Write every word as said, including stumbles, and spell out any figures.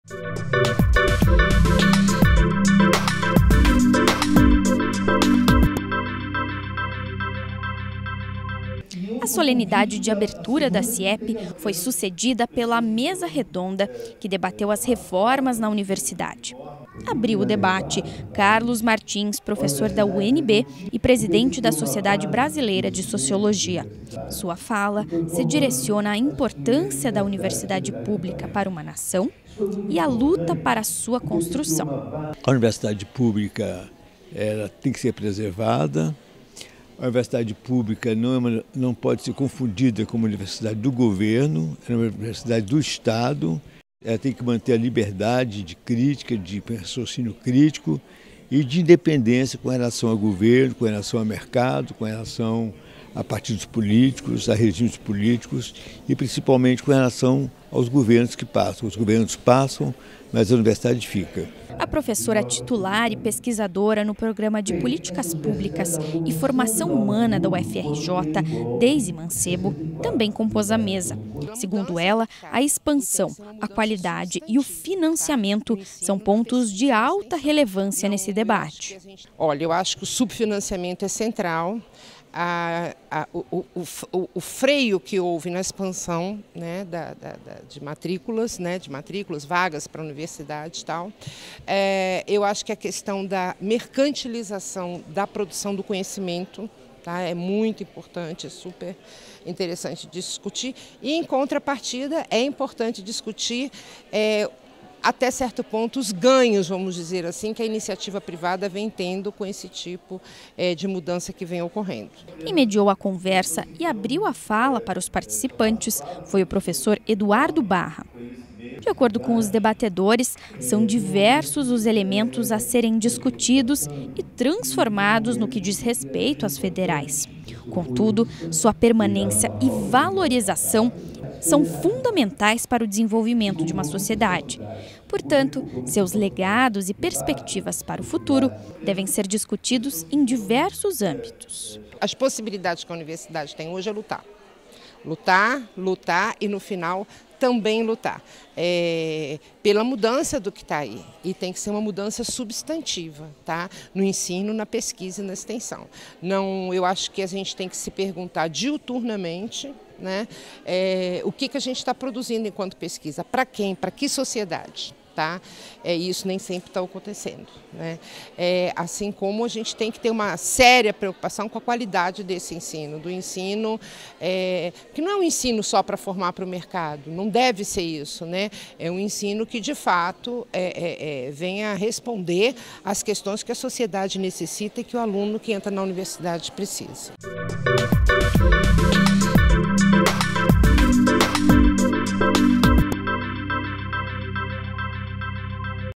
A solenidade de abertura da CIEP foi sucedida pela mesa redonda que debateu as reformas na universidade. Abriu o debate Carlos Martins, professor da U N B e presidente da Sociedade Brasileira de Sociologia. Sua fala se direciona à importância da universidade pública para uma nação e a luta para a sua construção. A universidade pública ela tem que ser preservada. A universidade pública não, é uma, não pode ser confundida com uma universidade do governo, é uma universidade do Estado. Ela tem que manter a liberdade de crítica, de raciocínio crítico e de independência com relação ao governo, com relação ao mercado, com relação a partidos políticos, a regimes políticos e principalmente com relação aos governos que passam. Os governos passam, mas a universidade fica. A professora titular e pesquisadora no Programa de Políticas Públicas e Formação Humana da U F R J, Deise Mancebo, também compôs a mesa. Segundo ela, a expansão, a qualidade e o financiamento são pontos de alta relevância nesse debate. Olha, eu acho que o subfinanciamento é central. A, a, o, o, o, o freio que houve na expansão, né, da, da, da, de matrículas, né, de matrículas, vagas para a universidade e tal, é, eu acho que a questão da mercantilização da produção do conhecimento, tá, é muito importante, é super interessante discutir. E, em contrapartida, é importante discutir é, até certo ponto, os ganhos, vamos dizer assim, que a iniciativa privada vem tendo com esse tipo é, de mudança que vem ocorrendo. Quem mediou a conversa e abriu a fala para os participantes foi o professor Eduardo Barra. De acordo com os debatedores, são diversos os elementos a serem discutidos e transformados no que diz respeito às federais. Contudo, sua permanência e valorização são fundamentais para o desenvolvimento de uma sociedade. Portanto, seus legados e perspectivas para o futuro devem ser discutidos em diversos âmbitos. As possibilidades que a universidade tem hoje é lutar. Lutar, lutar e, no final, também lutar é, pela mudança do que está aí. E tem que ser uma mudança substantiva, tá? No ensino, na pesquisa e na extensão. Não, eu acho que a gente tem que se perguntar diuturnamente, né, é, o que, que a gente está produzindo enquanto pesquisa, para quem, para que sociedade. Tá? É, isso nem sempre está acontecendo, né? É, assim como a gente tem que ter uma séria preocupação com a qualidade desse ensino, do ensino, é, que não é um ensino só para formar para o mercado, não deve ser isso, né? É um ensino que de fato é, é, é, venha responder às questões que a sociedade necessita e que o aluno que entra na universidade precisa.